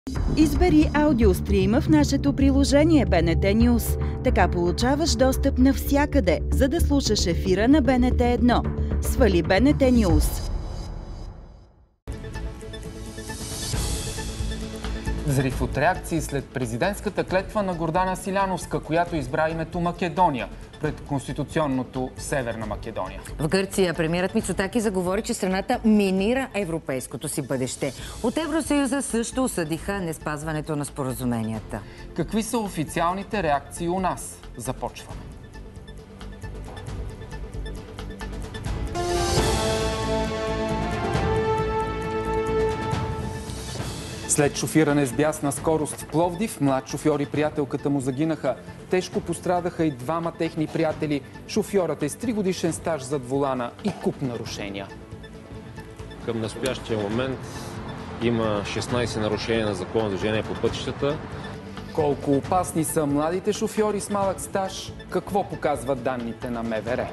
Избери аудиострима в нашето приложение БНТ News. Така получаваш достъп навсякъде, за да слушаш ефира на БНТ 1. Свали БНТ News. Взрив от реакции след президентската клетва на Гордана Силяновска, която избра името Македония пред конституционното Северна Македония. В Гърция премиерът Мицотаки заговори, че страната минира европейското си бъдеще. От Евросъюза също осъдиха неспазването на споразуменията. Какви са официалните реакции у нас? Започваме. След шофиране с бясна скорост в Пловдив, млад шофьор и приятелката му загинаха. Тежко пострадаха и двама техни приятели. Шофьорът е с 3-годишен стаж зад волана и куп нарушения. Към настоящия момент има 16 нарушения на закона за движение по пътищата. Колко опасни са младите шофьори с малък стаж? Какво показват данните на МВР?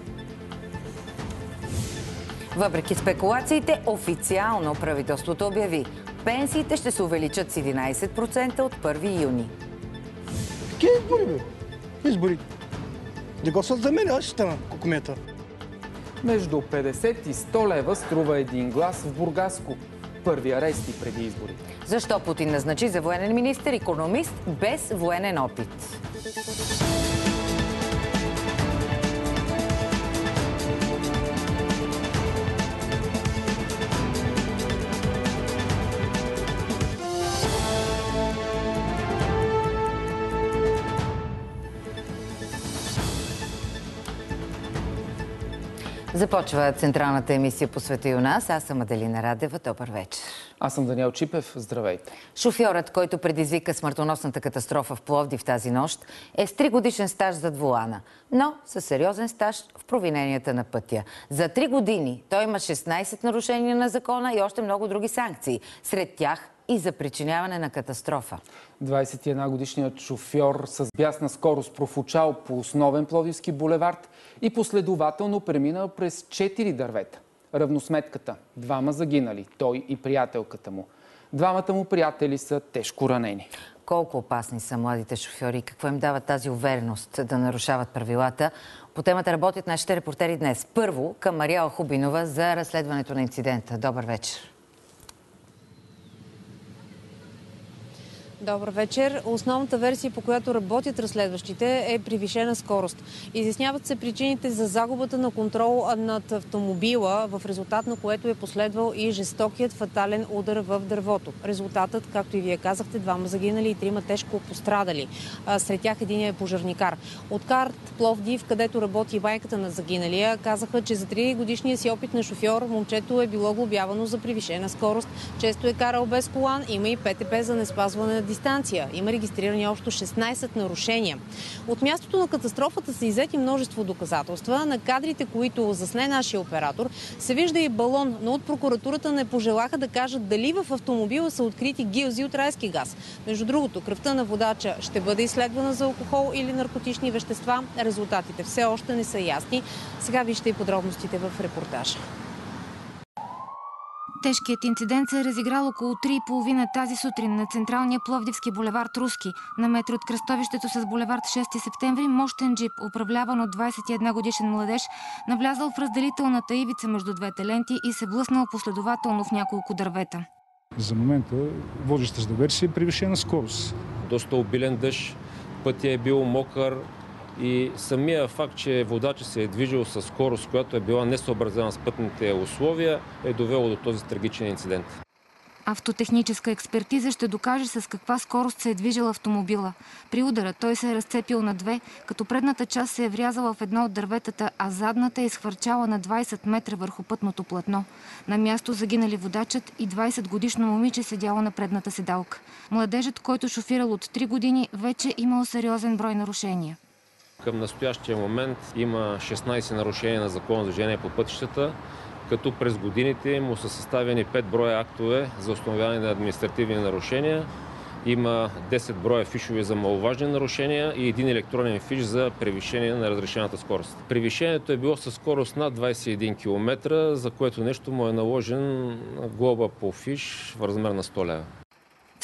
Въпреки спекулациите, официално правителството обяви: пенсиите ще се увеличат с 11% от 1 юни. Какви избори, бе? Избори. Не гласуват за мен, аз ще стана кукумета. Между 50 и 100 лева струва един глас в Бургаско. Първи арести преди изборите. Защо Путин назначи за военен министър икономист без военен опит? Започва централната емисия по света и у нас. Аз съм Аделина Радева. Добър вечер. Аз съм Даниел Чипев. Здравейте. Шофьорът, който предизвика смъртоносната катастрофа в Пловдив тази нощ, е с 3-годишен стаж зад волана, но със сериозен стаж в провиненията на пътя. За 3 години той има 16 нарушения на закона и още много други санкции. Сред тях и за причиняване на катастрофа. 21-годишният шофьор с бясна скорост профучал по основен Пловдивски булевард и последователно преминал през 4 дървета. Равносметката – 2 загинали, той и приятелката му. 2 му приятели са тежко ранени. Колко опасни са младите шофьори и какво им дава тази увереност да нарушават правилата? По темата работят нашите репортери днес. Първо към Мария Хубинова за разследването на инцидента. Добър вечер. Добър вечер. Основната версия, по която работят разследващите, е превишена скорост. Изясняват се причините за загубата на контрол над автомобила, в резултат на което е последвал и жестокият фатален удар в дървото. Резултатът, както и вие казахте, 2 загинали и 3 тежко пострадали. Сред тях един е пожарникар. От Карт Пловдив, където работи майката на загиналия, казаха, че за 3-годишния си опит на шофьор момчето е било глобявано за превишена скорост. Често е карал без колан, има и ПТП за неспазване на дистанция. Има регистрирани общо 16 нарушения. От мястото на катастрофата са иззети множество доказателства. На кадрите, които засне нашия оператор, се вижда и балон, но от прокуратурата не пожелаха да кажат дали в автомобила са открити гилзи от райски газ. Между другото, кръвта на водача ще бъде изследвана за алкохол или наркотични вещества. Резултатите все още не са ясни. Сега вижте и подробностите в репортажа. Тежкият инцидент се е разиграл около 3:30 тази сутрин на централния Пловдивски булевард Руски. На метро от кръстовището с булевард 6 септември мощен джип, управляван от 21-годишен младеж, навлязал в разделителната ивица между двете ленти и се блъснал последователно в няколко дървета. За момента водещата версия е превишена скорост. Доста обилен дъжд, пътя е бил мокър и самия факт, че водачът се е движил със скорост, която е била несъобразена с пътните условия, е довело до този трагичен инцидент. Автотехническа експертиза ще докаже с каква скорост се е движил автомобила. При удара той се е разцепил на 2, като предната част се е врязала в едно от дърветата, а задната е изхвърчала на 20 метра върху пътното платно. На място загинали водачът и 20-годишно момиче седяло на предната седалка. Младежът, който шофирал от 3 години, вече имал сериозен брой нарушения. Към настоящия момент има 16 нарушения на закона за движение по пътищата, като през годините му са съставени 5 броя актове за установяване на административни нарушения. Има 10 броя фишове за маловажни нарушения и 1 електронен фиш за превишение на разрешената скорост. Превишението е било със скорост над 21 км, за което нещо му е наложен глоба по фиш в размер на 100 лева.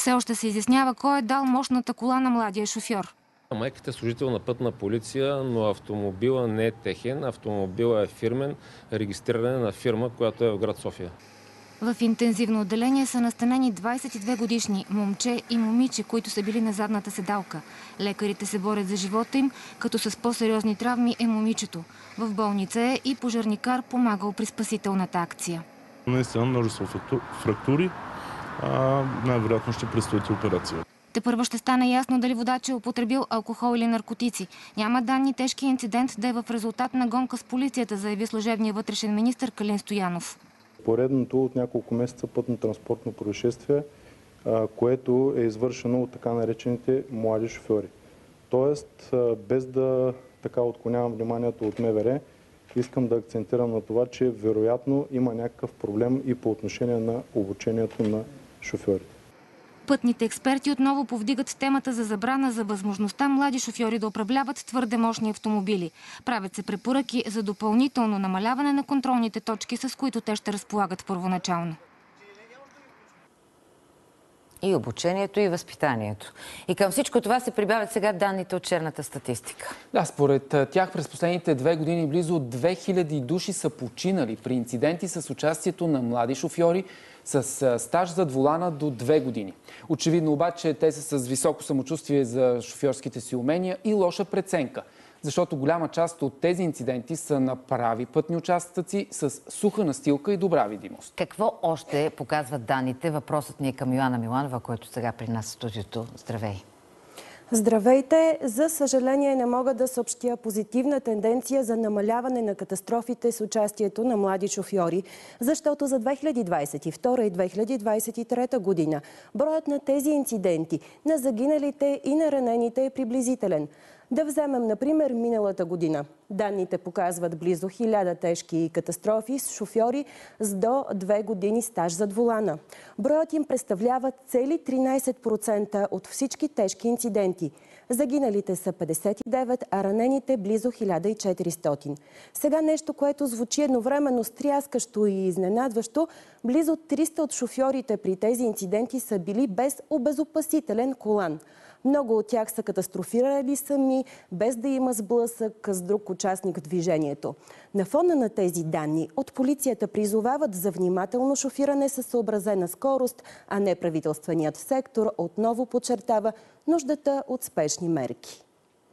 Все още се изяснява кой е дал мощната кола на младия шофьор. Майката е служител на Пътна полиция, но автомобила не е техен. Автомобила е фирмен, регистриран на фирма, която е в град София. В интензивно отделение са настанени 22 годишни момче и момиче, които са били на задната седалка. Лекарите се борят за живота им, като с по-сериозни травми е момичето. В болница е и пожарникар, помагал при спасителната акция. Наистина множество фрактури, най-вероятно ще предстои операция. Тепърва ще стане ясно дали водач е употребил алкохол или наркотици. Няма данни тежкият инцидент да е в резултат на гонка с полицията, заяви служебния вътрешен министър Калин Стоянов. Поредното от няколко месеца пътно-транспортно происшествие, което е извършено от така наречените млади шофьори. Тоест, без да така отклонявам вниманието от МВР, искам да акцентирам на това, че вероятно има някакъв проблем и по отношение на обучението на шофьорите. Пътните експерти отново повдигат темата за забрана за възможността млади шофьори да управляват твърде мощни автомобили. Правят се препоръки за допълнително намаляване на контролните точки, с които те ще разполагат първоначално. И обучението, и възпитанието. И към всичко това се прибавят сега данните от черната статистика. Да, според тях през последните 2 години близо 2000 души са починали при инциденти с участието на млади шофьори с стаж зад волана до 2 години. Очевидно обаче те са с високо самочувствие за шофьорските си умения и лоша преценка, защото голяма част от тези инциденти са на прави пътни участъци с суха настилка и добра видимост. Какво още показват данните? Въпросът ни е към Йоана Миланова, който сега при нас в студиото. Здравей! Здравейте! За съжаление не мога да съобщя позитивна тенденция за намаляване на катастрофите с участието на млади шофьори, защото за 2022 и 2023 година броят на тези инциденти, на загиналите и на ранените е приблизителен. Да вземем, например, миналата година. Данните показват близо 1000 тежки катастрофи с шофьори с до 2 години стаж зад волана. Броят им представлява цели 13% от всички тежки инциденти. Загиналите са 59, а ранените близо 1400. Сега нещо, което звучи едновременно стряскащо и изненадващо. Близо 300 от шофьорите при тези инциденти са били без обезопасителен колан. Много от тях са катастрофирали сами, без да има сблъсък с друг участник в движението. На фона на тези данни от полицията призовават за внимателно шофиране със съобразена скорост, а не правителственият сектор отново подчертава нуждата от спешни мерки.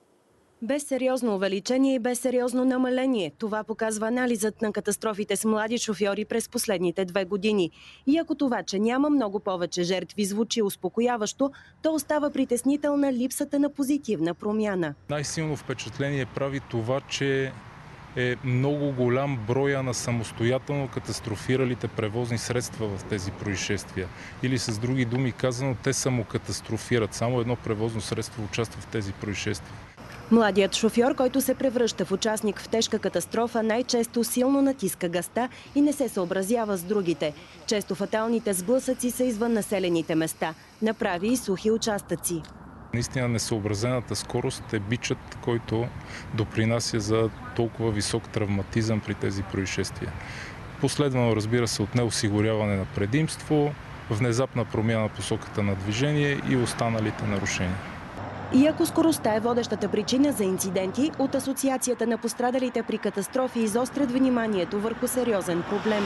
Без сериозно увеличение и без сериозно намаление. Това показва анализът на катастрофите с млади шофьори през последните 2 години. И ако това, че няма много повече жертви, звучи успокояващо, то остава притеснителна липсата на позитивна промяна. Най-силно впечатление прави това, че е много голям броя на самостоятелно катастрофиралите превозни средства в тези происшествия. Или с други думи казано, те самокатастрофират. Само едно превозно средство участва в тези происшествия. Младият шофьор, който се превръща в участник в тежка катастрофа, най-често силно натиска газта и не се съобразява с другите. Често фаталните сблъсъци са извън населените места. Направи и сухи участъци. Наистина несъобразената скорост е бичът, който допринася за толкова висок травматизъм при тези происшествия. Последвано, разбира се, от неосигуряване на предимство, внезапна промяна посоката на движение и останалите нарушения. И ако скоростта е водещата причина за инциденти, от Асоциацията на пострадалите при катастрофи изострят вниманието върху сериозен проблем.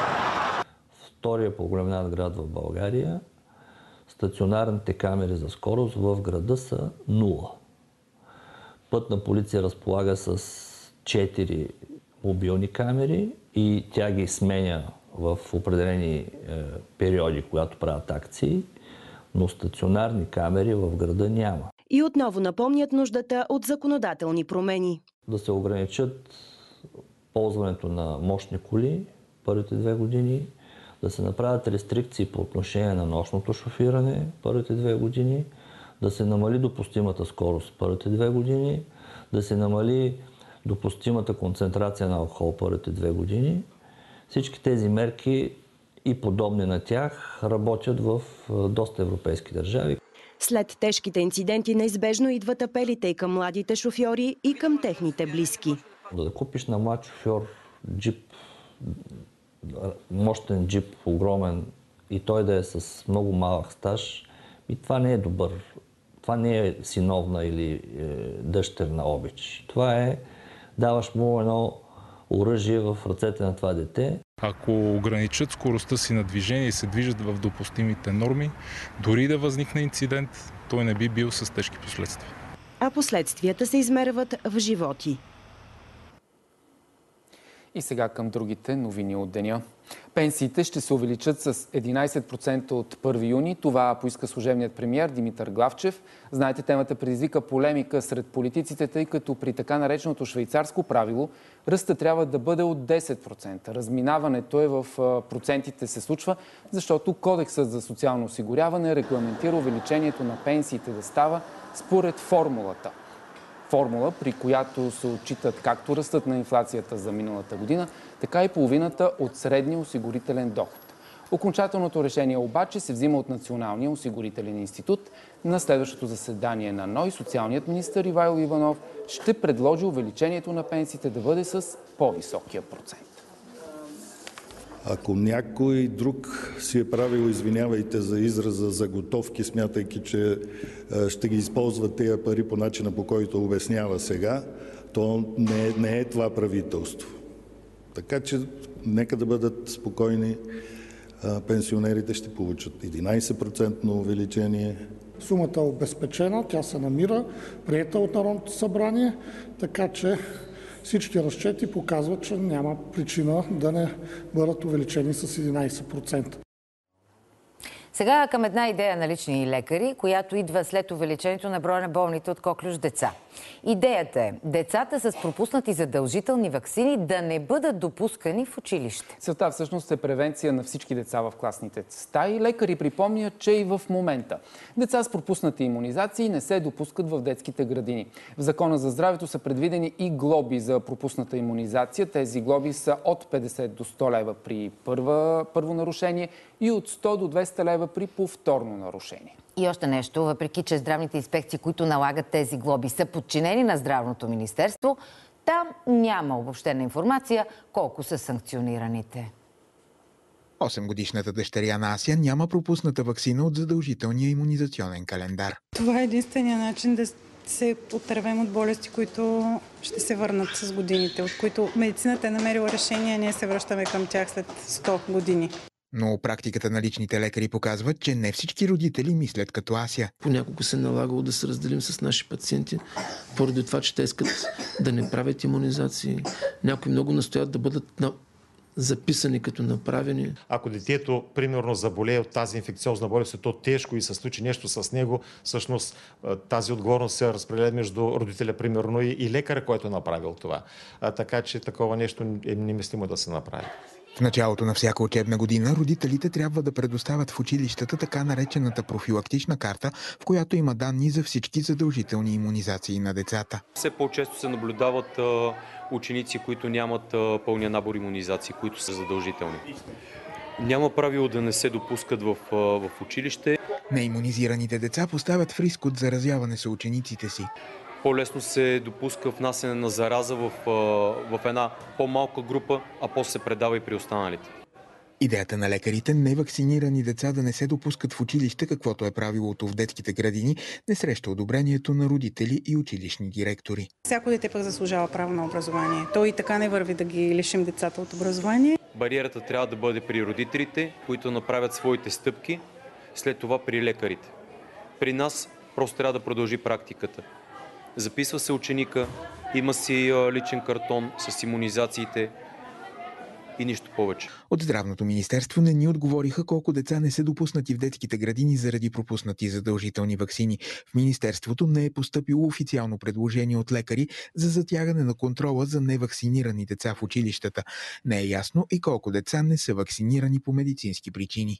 Втория по големина град в България, стационарните камери за скорост в града са 0. Пътна полиция разполага с 4 мобилни камери и тя ги сменя в определени периоди, когато правят акции, но стационарни камери в града няма. И отново напомнят нуждата от законодателни промени. Да се ограничат ползването на мощни коли първите 2 години, да се направят рестрикции по отношение на нощното шофиране първите 2 години, да се намали допустимата скорост първите 2 години, да се намали допустимата концентрация на алкохол първите 2 години. Всички тези мерки и подобни на тях работят в доста европейски държави. След тежките инциденти неизбежно идват апелите и към младите шофьори, и към техните близки. Да купиш на млад шофьор джип, мощен джип, огромен, и той да е с много малък стаж, И това не е добър. Това не е синовна или дъщерна обич. Това е, даваш му едно оръжие в ръцете на това дете. Ако ограничат скоростта си на движение и се движат в допустимите норми, дори да възникне инцидент, той не би бил с тежки последствия. А последствията се измерват в животи. И сега към другите новини от деня. Пенсиите ще се увеличат с 11% от 1 юни. Това поиска служебният премиер Димитър Главчев. Знаете, темата предизвика полемика сред политиците, тъй като при така нареченото швейцарско правило ръстът трябва да бъде от 10%. Разминаването е в процентите се случва, защото Кодексът за социално осигуряване регламентира увеличението на пенсиите да става според формулата. Формула, при която се отчитат както ръстът на инфлацията за миналата година, така и половината от средния осигурителен доход. Окончателното решение обаче се взима от Националния осигурителен институт. На следващото заседание на НОИ социалният министър Ивайло Иванов ще предложи увеличението на пенсиите да бъде с по-високия процент. Ако някой друг си е правил, извинявайте за израза, заготовки, смятайки, че ще ги използва тези пари по начина, по който обяснява сега, то не е това правителство. Така че нека да бъдат спокойни. Пенсионерите ще получат 11% увеличение. Сумата е обезпечена, тя се намира, приета от Народното събрание, така че всички разчети показват, че няма причина да не бъдат увеличени с 11%. Сега към една идея на лични лекари, която идва след увеличението на броя на болните от коклюш деца. Идеята е децата с пропуснати задължителни ваксини да не бъдат допускани в училище. Целта всъщност е превенция на всички деца в класните стаи. Лекари припомнят, че и в момента деца с пропуснати имунизации не се допускат в детските градини. В Закона за здравето са предвидени и глоби за пропусната имунизация. Тези глоби са от 50 до 100 лева при първо нарушение и от 100 до 200 лева при повторно нарушение. И още нещо, въпреки че здравните инспекции, които налагат тези глоби, са подчинени на Здравното министерство, там няма обобщена информация колко са санкционираните. 8-годишната дъщеря на Ася няма пропусната ваксина от задължителния имунизационен календар. Това е единствения начин да се отървем от болести, които ще се върнат с годините, от които медицината е намерила решение, а ние се връщаме към тях след 100 години. Но практиката на личните лекари показва, че не всички родители мислят като Ася. Понякога се налагало да се разделим с наши пациенти, поради това, че те искат да не правят имунизации. Някои много настоят да бъдат записани като направени. Ако детето, примерно, заболее от тази инфекциозна болест, то тежко и се случи нещо с него, всъщност тази отговорност се разпределя между родителя, примерно, и лекаря, който е направил това. Така че такова нещо е немислимо да се направи. В началото на всяка учебна година родителите трябва да предоставят в училищата така наречената профилактична карта, в която има данни за всички задължителни имунизации на децата. Все по-често се наблюдават ученици, които нямат пълния набор имунизации, които са задължителни. Няма правило да не се допускат в училище. Неимунизираните деца поставят в риск от заразяване с учениците си. По-лесно се допуска внасяне на зараза в една по-малка група, а после се предава и при останалите. Идеята на лекарите невакцинирани деца да не се допускат в училище, каквото е правилото в детските градини, не среща одобрението на родители и училищни директори. Всяко дете пък заслужава право на образование. То и така не върви да ги лишим децата от образование. Бариерата трябва да бъде при родителите, които направят своите стъпки, след това при лекарите. При нас просто трябва да продължи практиката. Записва се ученика, има си личен картон с имунизациите и нищо повече. От Здравното министерство не ни отговориха колко деца не са допуснати в детските градини заради пропуснати задължителни ваксини. В министерството не е постъпило официално предложение от лекари за затягане на контрола за невакцинирани деца в училищата. Не е ясно и колко деца не са вакцинирани по медицински причини.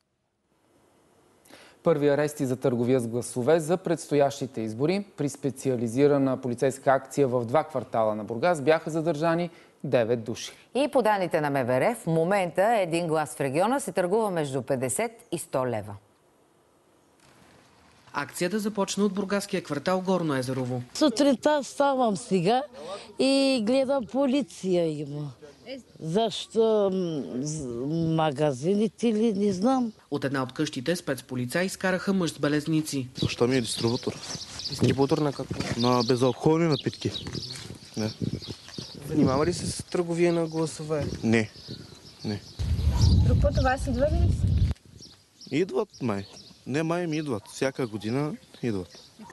Първи арести за търговия с гласове за предстоящите избори. При специализирана полицейска акция в 2 квартала на Бургас бяха задържани 9 души. И по данните на МВР, в момента един глас в региона се търгува между 50 и 100 лева. Акцията започна от бургаския квартал Горно Езерово. Сутринта ставам сега и гледам полиция има. Защо магазините ли, не знам. От една от къщите спецполицаи изкараха мъж с белезници. Защо ми е дистрибутор? Дистрибутор на какво? На безалкохолни напитки. Не. Занимава ли се с търговия на гласове? Не. Друг път това си идва ли? Идват май. Не май ми идват. Всяка година идват.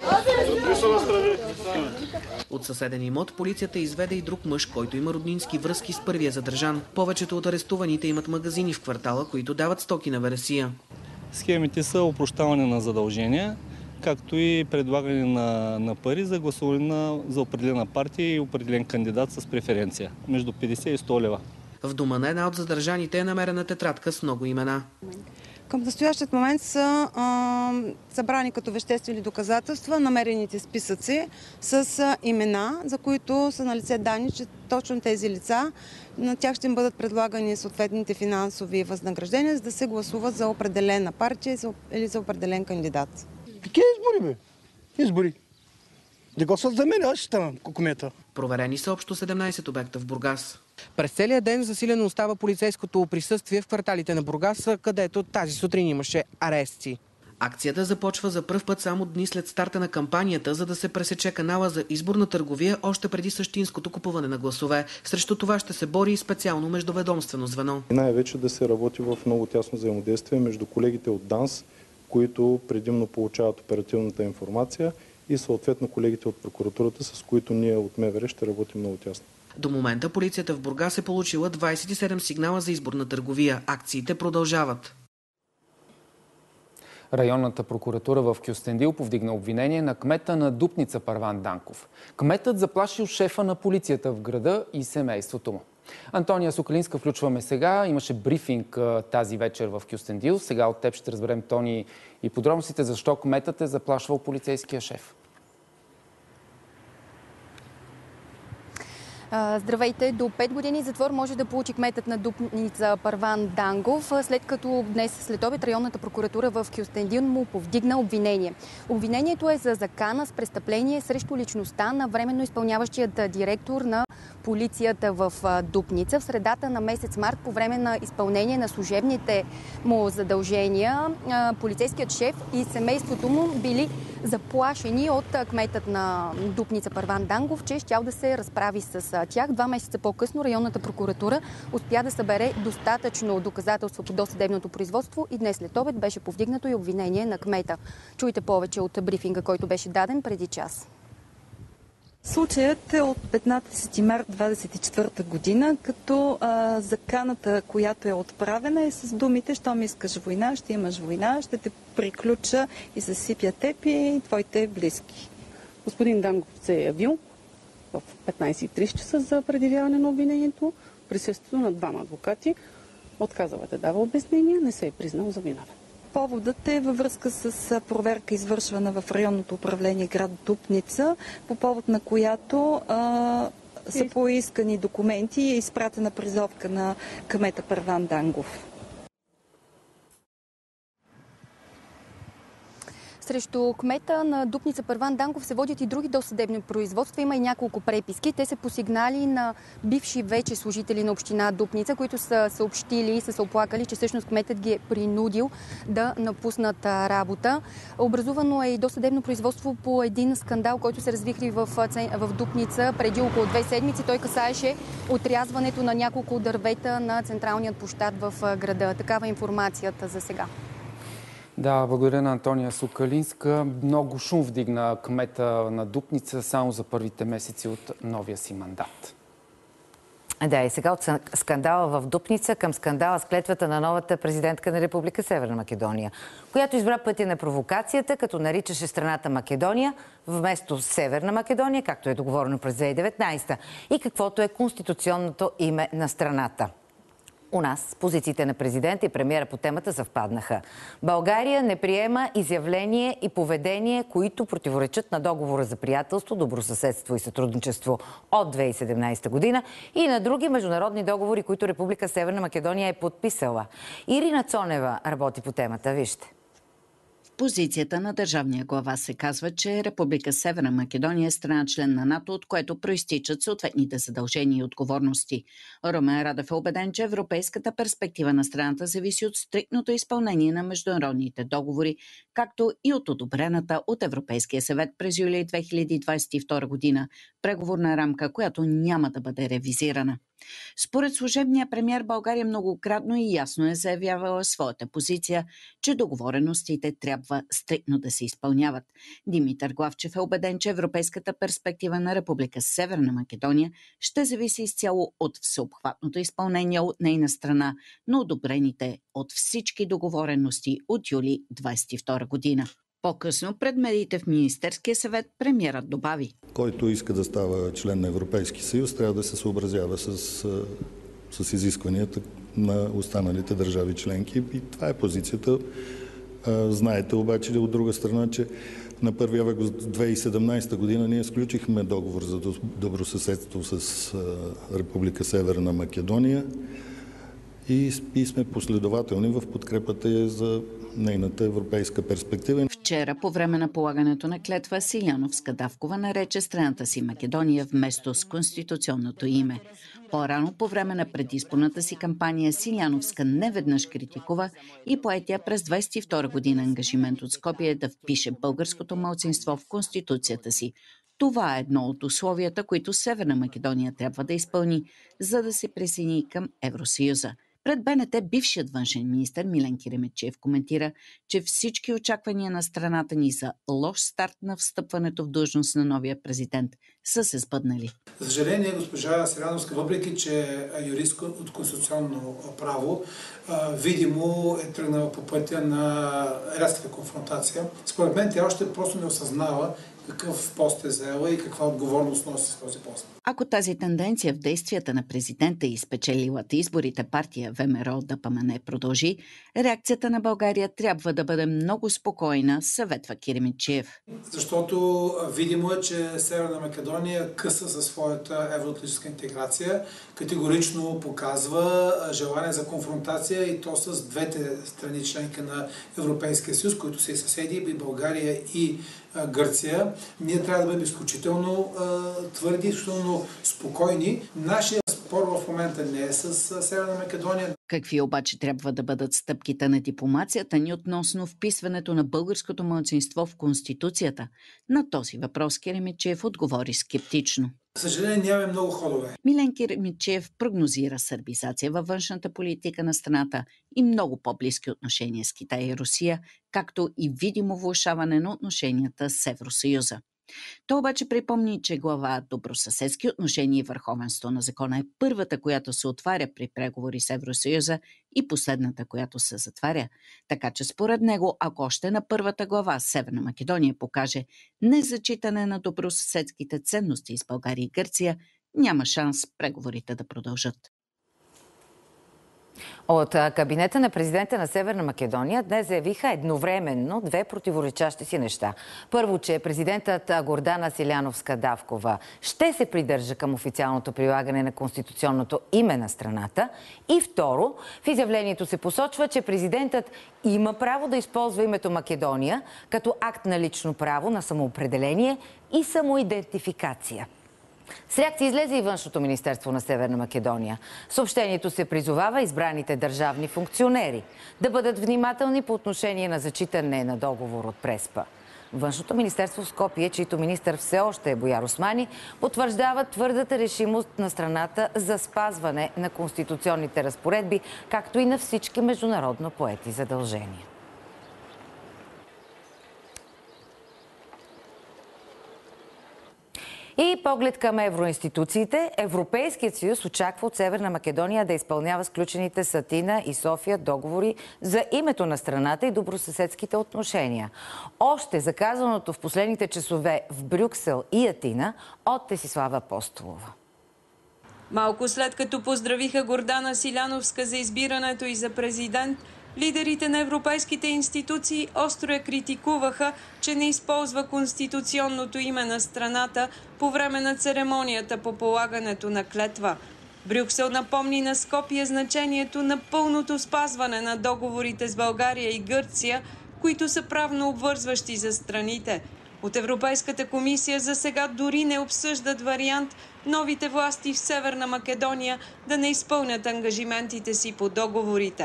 От съседен имот полицията изведе и друг мъж, който има роднински връзки с първия задържан. Повечето от арестуваните имат магазини в квартала, които дават стоки на вересия. Схемите са опрощаване на задължения, както и предлагане на пари за гласуване за определена партия и определен кандидат с преференция между 50 и 100 лева. В дома на една от задържаните е намерена тетрадка с много имена. Към настоящият момент са събрани като веществени доказателства намерените списъци с имена, за които са налице данни, че точно тези лица, на тях ще им бъдат предлагани съответните финансови възнаграждения, за да се гласуват за определена партия или за определен кандидат. Какви избори, бе? Избори. Да гласуват за мен, аз ще ставам кмета. Проверени са общо 17 обекта в Бургас. През целия ден засилено остава полицейското присъствие в кварталите на Бургас, където тази сутрин имаше арести. Акцията започва за пръв път само дни след старта на кампанията, за да се пресече канала за изборна търговия още преди същинското купуване на гласове. Срещу това ще се бори и специално междуведомствено звено. Най-вече да се работи в много тясно взаимодействие между колегите от ДАНС, които предимно получават оперативната информация, и съответно колегите от прокуратурата, с които ние от МВР ще работим много тясно. До момента полицията в Бургас е получила 27 сигнала за изборна търговия. Акциите продължават. Районната прокуратура в Кюстендил повдигна обвинение на кмета на Дупница Първан Данков. Кметът заплашил шефа на полицията в града и семейството му. Антония Сокалинска включваме сега. Имаше брифинг тази вечер в Кюстендил. Сега от теб ще разберем, Тони, и подробностите защо кметът е заплашвал полицейския шеф. Здравейте! До 5 години затвор може да получи кметът на Дупница Първан Данков, след като днес след обед районната прокуратура в Кюстендил му повдигна обвинение. Обвинението е за закана с престъпление срещу личността на временно изпълняващият директор на полицията в Дупница. В средата на месец март, по време на изпълнение на служебните му задължения, полицейският шеф и семейството му били заплашени от кметът на Дупница Първан Данков, че щял да се разправи с тях. 2 месеца по-късно районната прокуратура успя да събере достатъчно доказателства по досъдебното производство и днес след обед беше повдигнато и обвинение на кмета. Чуйте повече от брифинга, който беше даден преди час. Случаят е от 15 март 2024 година, като заканата, която е отправена, е с думите: щом искаш война, ще имаш война, ще те приключа и засипя теб и твоите близки. Господин Данков се е явил в 15:30 часа за предявяване на обвинението, присъствието на 2 адвокати. Отказва да дава обяснения, не се е признал за виновен. Поводът е във връзка с проверка, извършвана в районното управление град Дупница, по повод на която са поискани документи и е изпратена призовка на кмета Първан Данков. Срещу кмета на Дупница Първан Данков се водят и други досъдебни производства. Има и няколко преписки. Те са по сигнали на бивши вече служители на община Дупница, които са съобщили и са се оплакали, че всъщност кметът ги е принудил да напуснат работа. Образувано е и досъдебно производство по един скандал, който се развихри в Дупница преди около 2 седмици. Той касаеше отрязването на няколко дървета на централният площад в града. Такава е информацията за сега. Да, благодаря на Антония Сокалинска. Много шум вдигна кмета на Дупница само за първите месеци от новия си мандат. Да, и сега от скандала в Дупница към скандала с клетвата на новата президентка на Република Северна Македония, която избра пътя на провокацията, като наричаше страната Македония вместо Северна Македония, както е договорено през 2019, и каквото е конституционното име на страната. У нас позициите на президента и премиера по темата съвпаднаха. България не приема изявление и поведение, които противоречат на договора за приятелство, добросъседство и сътрудничество от 2017 година и на други международни договори, които Република Северна Македония е подписала. Ирина Цонева работи по темата. Вижте. позицията на държавния глава се казва, че Република Северна Македония е страна член на НАТО, от което проистичат съответните задължения и отговорности. Румен Радев е убеден, че европейската перспектива на страната зависи от стриктното изпълнение на международните договори, както и от одобрената от Европейския съвет през юли 2022 година преговорна рамка, която няма да бъде ревизирана. Според служебния премиер, България многократно и ясно е заявявала своята позиция, че договореностите трябва стриктно да се изпълняват. Димитър Главчев е убеден, че европейската перспектива на Република Северна Македония ще зависи изцяло от всеобхватното изпълнение от нейна страна на одобрените от всички договорености от юли 2022 година. По-късно пред медиите в Министерския съвет премиерът добави: който иска да става член на Европейски съюз, трябва да се съобразява с изискванията на останалите държави членки. И това е позицията. Знаете обаче от друга страна, че на 1 август 2017 година ние сключихме договор за добросъседство с Република Северна Македония и сме последователни в подкрепата за нейната европейска перспектива. Вчера, по време на полагането на клетва, Силяновска-Давкова нарече страната си Македония вместо с конституционното име. По-рано, по време на предизборната си кампания, Силяновска неведнъж критикува и поетия през 22 година ангажимент от Скопие да впише българското малцинство в конституцията си. Това е едно от условията, които Северна Македония трябва да изпълни, за да се присъедини към Евросъюза. Пред БНТ бившият външен министър Милен Киремечиев коментира, че всички очаквания на страната ни за лош старт на встъпването в длъжност на новия президент са се сбъднали. За съжаление, госпожа Силяновска, въпреки че е юрист от конституционно право, видимо е тръгнала по пътя на резката конфронтация. Според мен тя още просто не осъзнава какъв пост е заела и каква отговорност носи с този пост. Ако тази тенденция в действията на президента и спечелилата изборите партия ВМРО ДПМН продължи, реакцията на България трябва да бъде много спокойна, съветва Киремечиев. Защото видимо е, че Северна Македония къса със своята евроатлантическа интеграция, категорично показва желание за конфронтация и то с двете страни членки на Европейския съюз, които са и съседи, и България и Гърция. Ние трябва да бъдем изключително твърди, изключително спокойни. Нашия спор в момента не е с Северна Македония. Какви обаче трябва да бъдат стъпките на дипломацията ни относно вписването на българското малцинство в Конституцията? На този въпрос Киремечиев отговори скептично. За съжаление, нямаме много ходове. Милен Киремечиев прогнозира сърбизация във външната политика на страната и много по-близки отношения с Китай и Русия, както и видимо влошаване на отношенията с Евросъюза. Той обаче припомни, че глава добросъседски отношения и върховенство на закона е първата, която се отваря при преговори с Евросъюза и последната, която се затваря. Така че според него, ако още на първата глава Северна Македония покаже незачитане на добросъседските ценности с България и Гърция, няма шанс преговорите да продължат. От кабинета на президента на Северна Македония днес заявиха едновременно две противоречащи си неща. Първо, че президентът Гордана Силяновска-Давкова ще се придържа към официалното прилагане на конституционното име на страната. И второ, в изявлението се посочва, че президентът има право да използва името Македония като акт на лично право на самоопределение и самоидентификация. С реакция излезе и Външното министерство на Северна Македония. Съобщението се призовава избраните държавни функционери да бъдат внимателни по отношение на зачитане на договор от Преспа. Външното министерство в Скопие, чийто министър все още е Бояр Османи, потвърждава твърдата решимост на страната за спазване на конституционните разпоредби, както и на всички международно поети задължения. И поглед към евроинституциите, Европейският съюз очаква от Северна Македония да изпълнява сключените с Атина и София договори за името на страната и добросъседските отношения. Още заказаното в последните часове в Брюксел и Атина от Десислава Апостолова. Малко след като поздравиха Гордана Силяновска за избирането и за президент, лидерите на европейските институции остро я критикуваха, че не използва конституционното име на страната по време на церемонията по полагането на клетва. Брюксел напомни на Скопие значението на пълното спазване на договорите с България и Гърция, които са правно обвързващи за страните. От Европейската комисия за сега дори не обсъждат вариант новите власти в Северна Македония да не изпълнят ангажиментите си по договорите.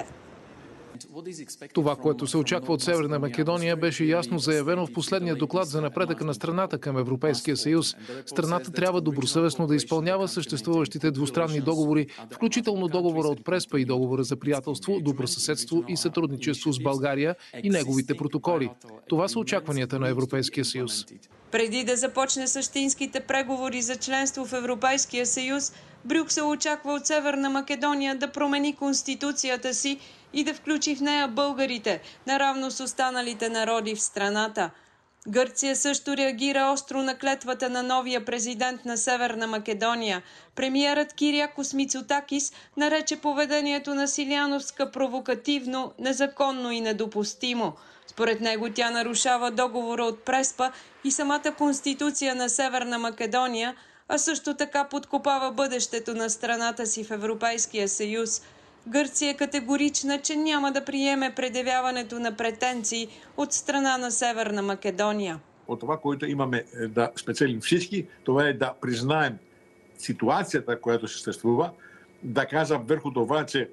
Това, което се очаква от Северна Македония, беше ясно заявено в последния доклад за напредъка на страната към Европейския съюз. Страната трябва добросъвестно да изпълнява съществуващите двустранни договори, включително договора от Преспа и договора за приятелство, добросъседство и сътрудничество с България и неговите протоколи. Това са очакванията на Европейския съюз. Преди да започне същинските преговори за членство в Европейския съюз, Брюксел очаква от Северна Македония да промени конституцията си и да включи в нея българите, наравно с останалите народи в страната. Гърция също реагира остро на клетвата на новия президент на Северна Македония. Премиерът Кириакос Мицотакис нарече поведението на Силиановска провокативно, незаконно и недопустимо. Според него тя нарушава договора от Преспа и самата конституция на Северна Македония, а също така подкопава бъдещето на страната си в Европейския съюз. Гърция е категорична, че няма да приеме предявяването на претенции от страна на Северна Македония. От това, което имаме да спечелим всички, това е да признаем ситуацията, която съществува, да кажем върху това, че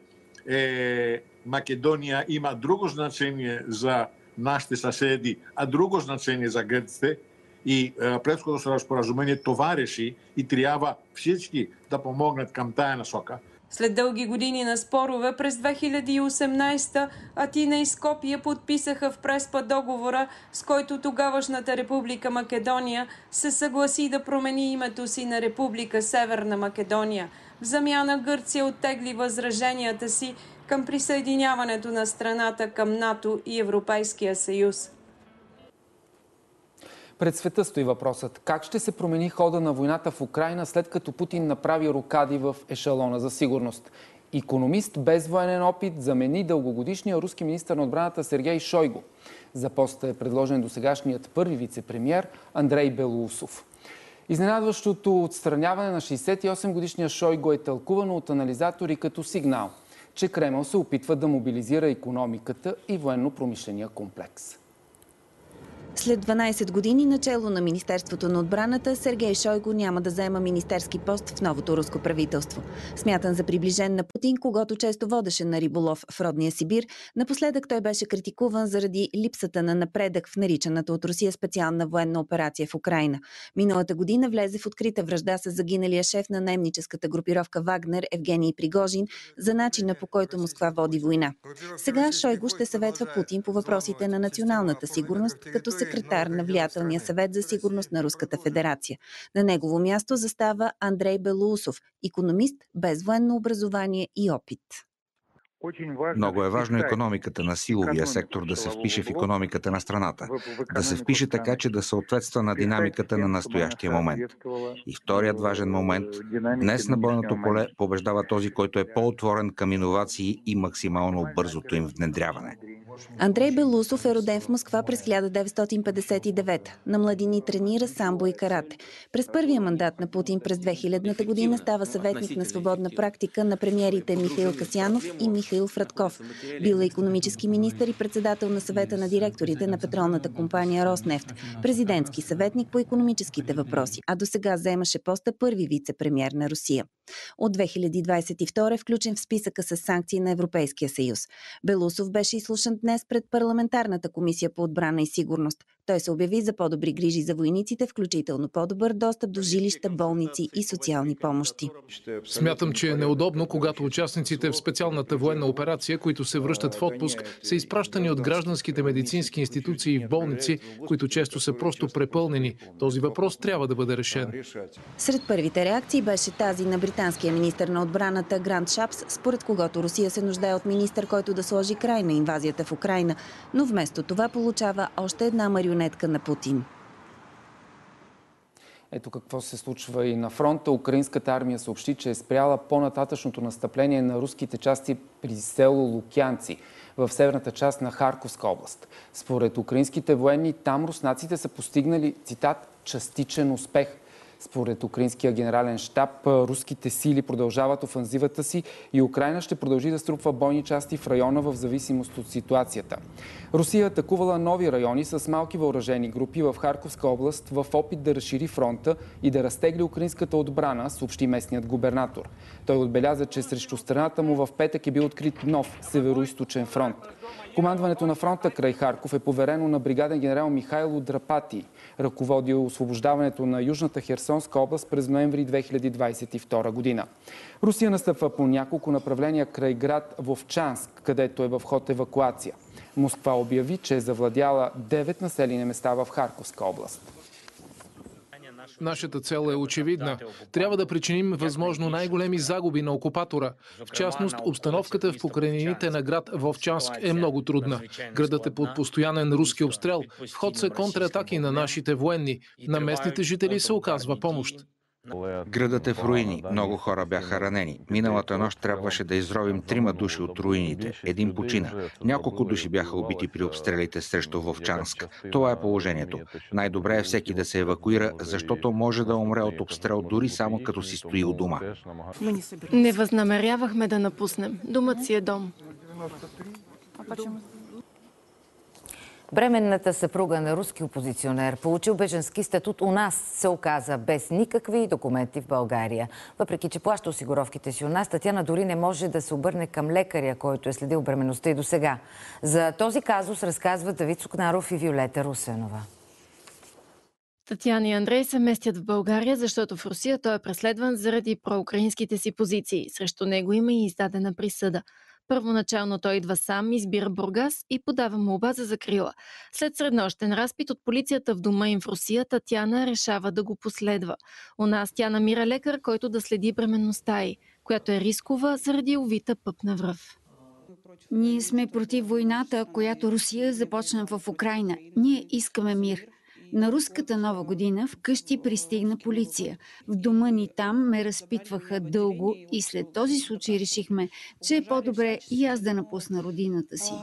Македония има друго значение за нашите съседи, а друго значение за гърците. И предходното споразумение това реши и трябва всички да помогнат към тая насока. След дълги години на спорове, през 2018 Атина и Скопие подписаха в Преспа договора, с който тогавашната Република Македония се съгласи да промени името си на Република Северна Македония. В замяна Гърция оттегли възраженията си към присъединяването на страната към НАТО и Европейския съюз. Пред света стои въпросът как ще се промени хода на войната в Украйна, след като Путин направи рокади в ешелона за сигурност. Икономист без военен опит замени дългогодишния руски министър на отбраната Сергей Шойгу. За поста е предложен досегашният първи вице-премиер Андрей Белоусов. Изненадващото отстраняване на 68-годишния Шойгу е тълкувано от анализатори като сигнал, че Кремъл се опитва да мобилизира икономиката и военно-промишления комплекс. След 12 години начело на Министерството на отбраната, Сергей Шойгу няма да заема министерски пост в новото руско правителство. Смятан за приближен на Путин, когато често водеше на риболов в родния Сибир, напоследък той беше критикуван заради липсата на напредък в наричаната от Русия специална военна операция в Украйна. Миналата година влезе в открита вражда с загиналия шеф на наемническата групировка Вагнер Евгений Пригожин за начина, по който Москва води война. Сега Шойгу ще съветва Путин по въпросите на националната сигурност, като секретар на Влиятелния съвет за сигурност на Руската федерация. На негово място застава Андрей Белоусов, икономист без военно образование и опит. Много е важно икономиката на силовия сектор да се впише в икономиката на страната. Да се впише така, че да съответства на динамиката на настоящия момент. И вторият важен момент – днес на бойното поле побеждава този, който е по-отворен към иновации и максимално бързото им внедряване. Андрей Белоусов е роден в Москва през 1959. На младини тренира самбо и карате. През първия мандат на Путин през 2000-та година става съветник на свободна практика на премиерите Михаил Касянов и Михаил Фрадков. Бил е икономически министър и председател на съвета на директорите на петролната компания Роснефт, президентски съветник по икономическите въпроси, а досега заемаше поста първи вице-премиер на Русия. От 2022 е включен в списъка с санкции на Европейския съюз. Белоусов беше изслушан днес пред парламентарната комисия по отбрана и сигурност. Той се обяви за по-добри грижи за войниците, включително по-добър достъп до жилища, болници и социални помощи. Смятам, че е неудобно, когато участниците в специалната военна операция, които се връщат в отпуск, са изпращани от гражданските медицински институции в болници, които често са просто препълнени. Този въпрос трябва да бъде решен. Сред първите реакции беше тази на британския министър на отбраната Грант Шапс, според когото Русия се нуждае от министър, който да сложи край на инвазията в Украйна, но вместо това получава още една марионетка на Путин. Ето какво се случва и на фронта. Украинската армия съобщи, че е спряла по-нататъчното настъпление на руските части при село Лукянци в северната част на Харковска област. Според украинските военни, там руснаците са постигнали, цитат, частичен успех. Според украинския генерален щаб, руските сили продължават офанзивата си и Украйна ще продължи да струпва бойни части в района в зависимост от ситуацията. Русия атакувала нови райони с малки въоръжени групи в Харковска област в опит да разшири фронта и да разтегли украинската отбрана, съобщи местният губернатор. Той отбеляза, че срещу страната му в петък е бил открит нов североизточен фронт. Командването на фронта край Харков е поверено на бригаден генерал Михайло Драпати, ръководил освобождаването на Южната Херсонска област през ноември 2022 година. Русия настъпва по няколко направления край град Вовчанск, където е в ход евакуация. Москва обяви, че е завладяла 9 населени места в Харковска област. Нашата цел е очевидна. Трябва да причиним възможно най-големи загуби на окупатора. В частност, обстановката в покрайнините на град Вовчанск е много трудна. Градът е под постоянен руски обстрел. В ход са контратаки на нашите военни. На местните жители се оказва помощ. Градът е в руини. Много хора бяха ранени. Миналата нощ трябваше да изровим 3 души от руините. Един почина. Няколко души бяха убити при обстрелите срещу Вовчанск. Това е положението. Най-добре е всеки да се евакуира, защото може да умре от обстрел дори само като си стои у дома. Не възнамерявахме да напуснем. Домът си е дом. Бременната съпруга на руски опозиционер, получил бежански статут у нас, се оказа без никакви документи в България. Въпреки че плаща осигуровките си у нас, Татяна дори не може да се обърне към лекаря, който е следил бременността и досега. За този казус разказват Давид Сукнаров и Виолета Русенова. Татяна и Андрей се местят в България, защото в Русия той е преследван заради проукраинските си позиции. Срещу него има и издадена присъда. Първоначално той идва сам, избира Бургас и подава молба за закрила. След среднощен разпит от полицията в дома им в Русия, Татяна решава да го последва. У нас тя намира лекар, който да следи бременността й, която е рискова заради увита пъпна връв. Ние сме против войната, която Русия започна в Украйна. Ние искаме мир. На руската нова година вкъщи пристигна полиция. В дома ни там ме разпитваха дълго и след този случай решихме, че е по-добре и аз да напусна родината си.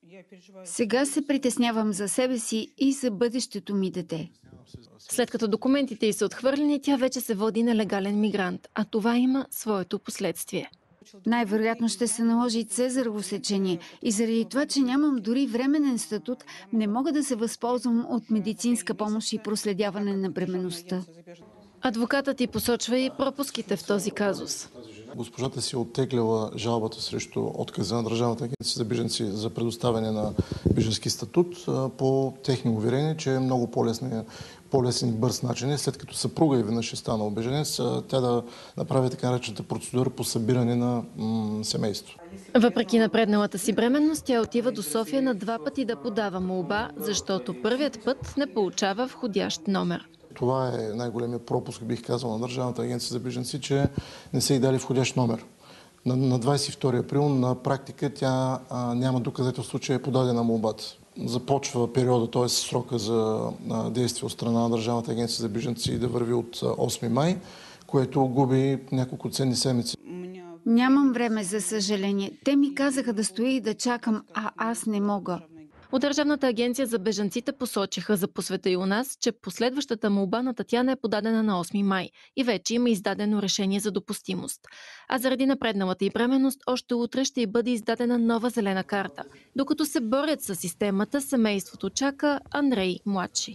Сега се притеснявам за себе си и за бъдещето ми дете. След като документите й са отхвърлени, тя вече се води нелегален мигрант, а това има своето последствие. Най-вероятно ще се наложи цезарово сечение и заради това, че нямам дори временен статут, не мога да се възползвам от медицинска помощ и проследяване на бременността. Адвокатът ти посочва и пропуските в този казус. Госпожата си оттегляла жалбата срещу отказа на Държавната агенция за бежанци за предоставяне на бежански статут по техни уверения, че е много по-лесен и бърз начин, след като съпруга и веднъж е станал бежанец, тя да направи така наречената процедура по събиране на семейство. Въпреки напредналата си бременност, тя отива до София на 2 пъти да подава молба, защото първият път не получава входящ номер. Това е най-големият пропуск, бих казал, на Държавната агенция за бежанци, че не са й дали входящ номер. На 22 април на практика тя няма доказателство, че е подадена молбата. Започва периода, т.е. срока за действие от страна на Държавната агенция за бежанци да върви от 8 май, което губи няколко ценни седмици. Нямам време, за съжаление. Те ми казаха да стоя и да чакам, а аз не мога. От Държавната агенция за бежанците посочиха за по света и у нас, че последващата молба на Татяна е подадена на 8 май и вече има издадено решение за допустимост. А заради напредналата й бременност, още утре ще й бъде издадена нова зелена карта. Докато се борят с системата, семейството чака Андрей младши.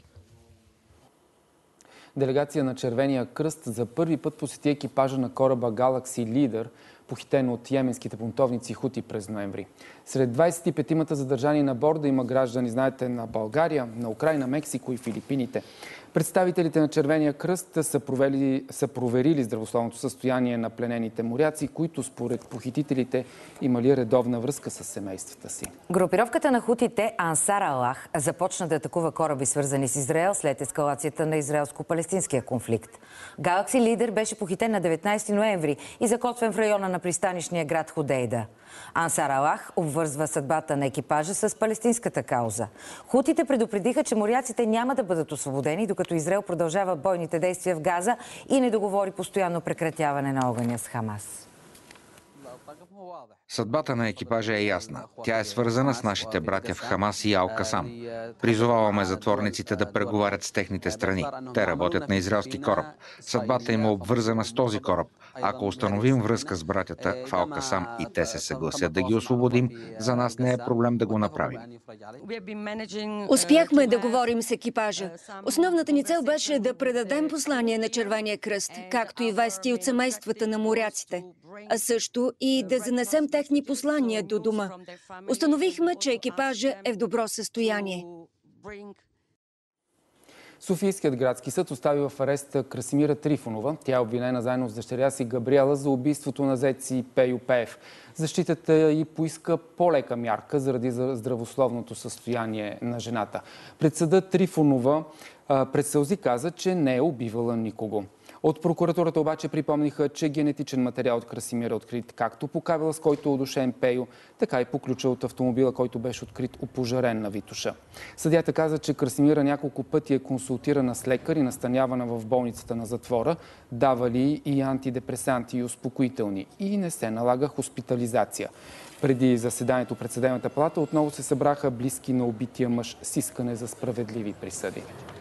Делегация на Червения кръст за първи път посети екипажа на кораба Galaxy Leader, похитен от йеменските бунтовници хути през ноември. Сред 25-мата задържани на борда има граждани, знаете, на България, на Украйна, Мексико и Филипините. Представителите на Червения кръст са проверили здравословното състояние на пленените моряци, които според похитителите имали редовна връзка с семействата си. Групировката на хутите Ансар Аллах започна да атакува кораби, свързани с Израел, след ескалацията на израелско-палестинския конфликт. Galaxy Leader беше похитен на 19 ноември и закотвен в района на пристанищния град Ходейда. Ансар Аллах обвързва съдбата на екипажа с палестинската кауза. Хутите предупредиха, че моряците няма да бъдат освободени, докато Израел продължава бойните действия в Газа и не договори постоянно прекратяване на огъня с Хамас. Съдбата на екипажа е ясна. Тя е свързана с нашите братя в Хамас и Ал-Касам. Призоваваме затворниците да преговарят с техните страни. Те работят на израелски кораб. Съдбата им е обвързана с този кораб. Ако установим връзка с братята в Ал-Касам и те се съгласят да ги освободим, за нас не е проблем да го направим. Успяхме да говорим с екипажа. Основната ни цел беше да предадем послание на Червения кръст, както и вести от семействата на моряците, а също и да занесем техни послания до дома. Установихме, че екипажа е в добро състояние. Софийският градски съд остави в арест Красимира Трифонова. Тя е обвинена заедно с дъщеря си Габриела за убийството на зет си Пейо Пеев. Защитата й поиска по-лека мярка заради здравословното състояние на жената. Пред съда Трифонова пред сълзи каза, че не е убивала никого. От прокуратурата обаче припомниха, че генетичен материал от Красимира е открит както по кабела, с който е удушен Пейо, така и по ключа от автомобила, който беше открит опожарен на Витоша. Съдията каза, че Красимира няколко пъти е консултирана с лекар и настанявана в болницата на затвора, давали и антидепресанти и успокоителни и не се налага хоспитализация. Преди заседанието пред Съдебната палата отново се събраха близки на убития мъж с искане за справедливи присъди.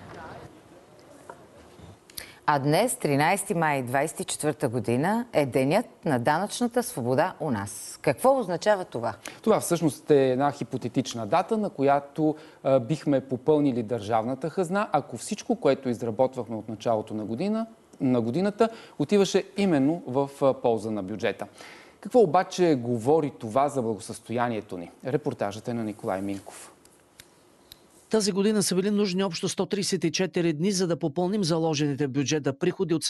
А днес, 13 май 2024 година, е денят на данъчната свобода у нас. Какво означава това? Това всъщност е една хипотетична дата, на която бихме попълнили държавната хазна, ако всичко, което изработвахме от началото на годината, отиваше именно в полза на бюджета. Какво обаче говори това за благосъстоянието ни? Репортажът е на Николай Минков. Тази година са били нужни общо 134 дни, за да попълним заложените в бюджета приходи от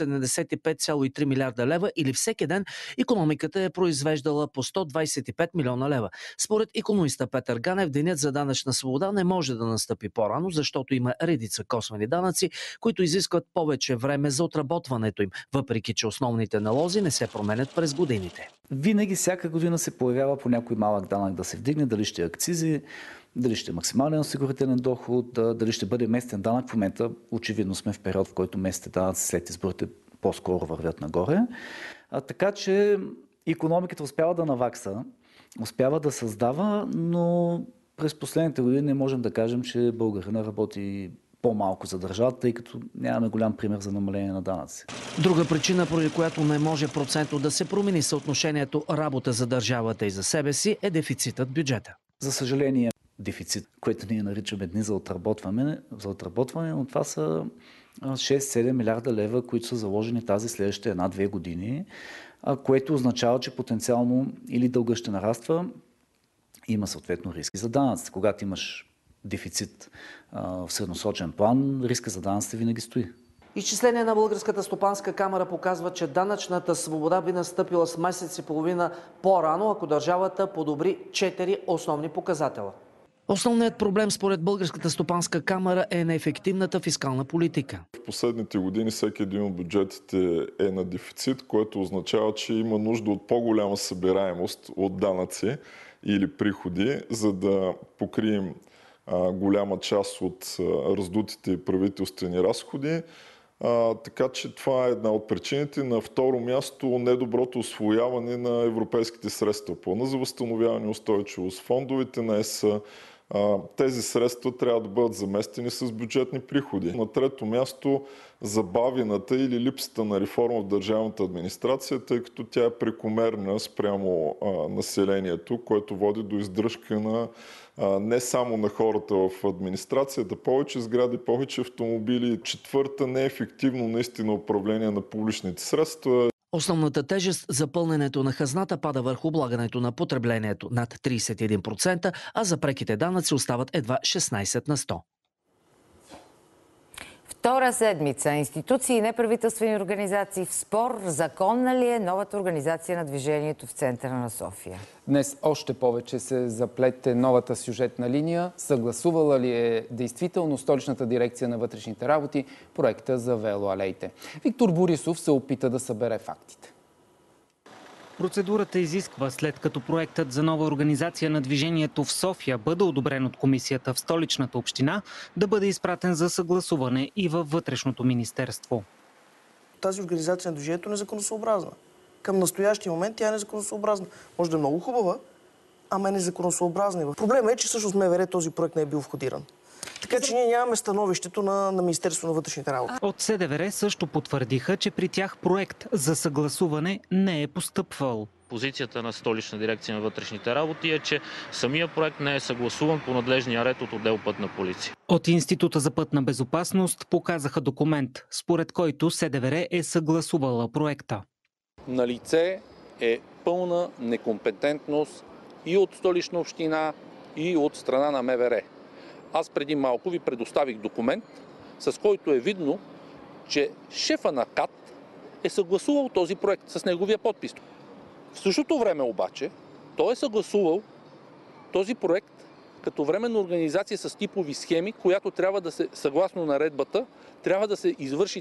75,3 милиарда лева или всеки ден икономиката е произвеждала по 125 милиона лева. Според икономиста Петър Ганев, денят за данъчна свобода не може да настъпи по-рано, защото има редица косвени данъци, които изискват повече време за отработването им, въпреки че основните налози не се променят през годините. Винаги всяка година се появява по някой малък данък да се вдигне, дали ще е акцизи, дали ще е максимален осигурителен доход, дали ще бъде местен данък. В момента очевидно сме в период, в който местните данъци след изборите по-скоро вървят нагоре. Така че икономиката успява да навакса, успява да създава, но през последните години не можем да кажем, че българина работи по-малко за държавата, тъй като нямаме голям пример за намаление на данъци. Друга причина, поради която не може процентно да се промени съотношението работа за държавата и за себе си, е дефицитът бюджета. За съжаление, дефицит, което ние наричаме дни за отработване, но това са 6-7 милиарда лева, които са заложени тази следващите 1-2 години, което означава, че потенциално или дълга ще нараства, има съответно риски за данъците. Когато имаш дефицит в средносрочен план, риска за данъците винаги стои. Изчисление на Българската стопанска камара показва, че данъчната свобода би настъпила с месец и половина по-рано, ако държавата подобри 4 основни показателя. Основният проблем според Българската стопанска камара е неефективната фискална политика. В последните години всеки един от бюджетите е на дефицит, което означава, че има нужда от по-голяма събираемост от данъци или приходи, за да покрием голяма част от раздутите правителствени разходи. Така че това е една от причините. На второ място, недоброто усвояване на европейските средства. Плана за възстановяване и устойчивост, фондовете на ЕС. Тези средства трябва да бъдат заместени с бюджетни приходи. На трето място, забавената или липсата на реформа в държавната администрация, тъй като тя е прекомерна спрямо населението, което води до издръжка на не само на хората в администрацията, повече сгради, повече автомобили. Четвърта, неефективно наистина управление на публичните средства. Основната тежест за пълненето на хазната пада върху облагането на потреблението над 31%, а за преките данъци остават едва 16%. Втора седмица. Институции и неправителствени организации в спор. Законна ли е новата организация на движението в центъра на София? Днес още повече се заплете новата сюжетна линия. Съгласувала ли е действително Столичната дирекция на вътрешните работи проекта за велоалеите? Виктор Борисов се опита да събере фактите. Процедурата изисква, след като проектът за нова организация на движението в София бъде одобрен от комисията в Столичната община, да бъде изпратен за съгласуване и във Вътрешното министерство. Тази организация на движението е незаконосъобразна. към настоящия момент тя е незаконосъобразна. Може да е много хубава, ама е незаконосъобразна. Проблемът е, че всъщност МВР този проект не е бил входиран. Така че ние нямаме становището на Министерството на вътрешните работи. От СДВР също потвърдиха, че при тях проект за съгласуване не е постъпвал. Позицията на Столична дирекция на вътрешните работи е, че самия проект не е съгласуван по надлежния ред от отдел Пътна полиция. От Института за пътна безопасност показаха документ, според който СДВР е съгласувала проекта. Налице е пълна некомпетентност и от Столична община, и от страна на МВР. Аз преди малко ви предоставих документ, с който е видно, че шефа на КАТ е съгласувал този проект с неговия подпис. В същото време обаче той е съгласувал този проект като временна организация с типови схеми, която трябва да се, съгласно наредбата, трябва да се извърши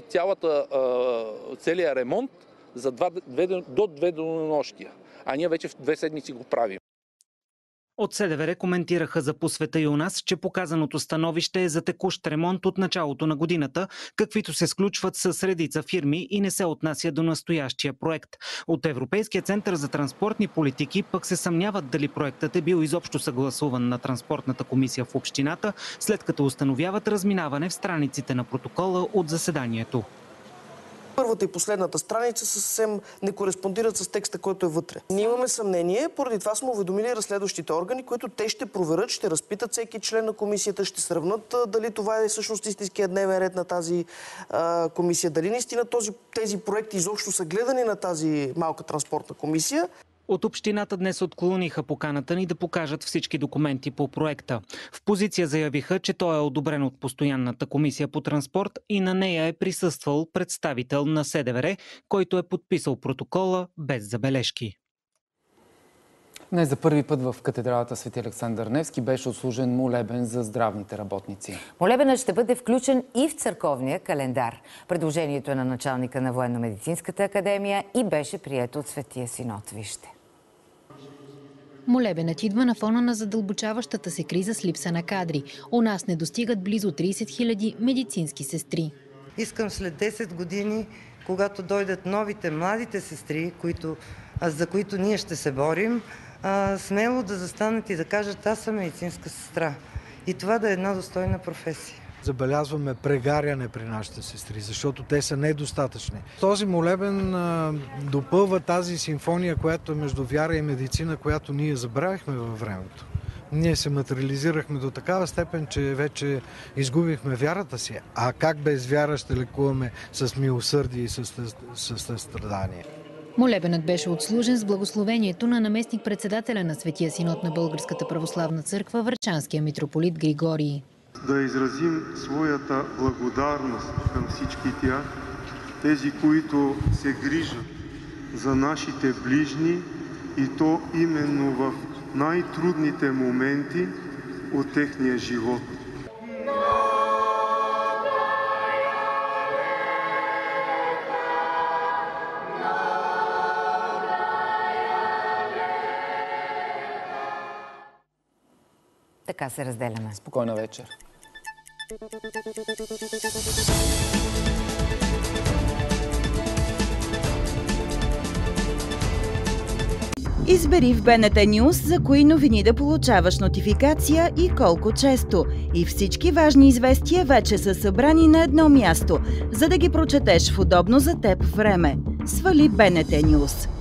целият ремонт за до 2 денонощия. А ние вече в 2 седмици го правим. От СДВР коментираха за По света и у нас, че показаното становище е за текущ ремонт от началото на годината, каквито се сключват с редица фирми и не се отнася до настоящия проект. От Европейския център за транспортни политики пък се съмняват дали проектът е бил изобщо съгласуван на Транспортната комисия в общината, след като установяват разминаване в страниците на протокола от заседанието. Първата и последната страница съвсем не кореспондират с текста, който е вътре. Ние имаме съмнение, поради това сме уведомили разследващите органи, които те ще проверят, ще разпитат всеки член на комисията, ще сравнат дали това е всъщност истинският дневен ред на тази комисия, дали наистина тези проекти изобщо са гледани на тази малка транспортна комисия. От общината днес отклониха поканата ни да покажат всички документи по проекта. В позиция заявиха, че той е одобрен от Постоянната комисия по транспорт и на нея е присъствал представител на СДВР, който е подписал протокола без забележки. Днес за първи път в катедралата Свети Александър Невски беше отслужен молебен за здравните работници. Молебенът ще бъде включен и в църковния календар. Предложението е на началника на Военно-медицинската академия и беше прието от Светия Синод. Вижте. Молебенът идва на фона на задълбочаващата се криза с липса на кадри. У нас не достигат близо 30 000 медицински сестри. Искам след 10 години, когато дойдат новите, младите сестри, за които ние ще се борим, смело да застанат и да кажат: аз съм медицинска сестра. И това да е една достойна професия. Забелязваме прегаряне при нашите сестри, защото те са недостатъчни. Този молебен допълва тази симфония, която е между вяра и медицина, която ние забравихме във времето. Ние се материализирахме до такава степен, че вече изгубихме вярата си. А как без вяра ще лекуваме с милосърдие и с състрадание? Молебенът беше отслужен с благословението на наместник-председателя на Светия Синод на Българската православна църква, врачанския митрополит Григорий. Да изразим своята благодарност към всички тях, тези, които се грижат за нашите ближни, и то именно в най-трудните моменти от техния живот. Така се разделяме. Спокойна вечер. Избери в БНТ News за кои новини да получаваш нотификация и колко често. И всички важни известия вече са събрани на едно място, за да ги прочетеш в удобно за теб време. Свали БНТ News.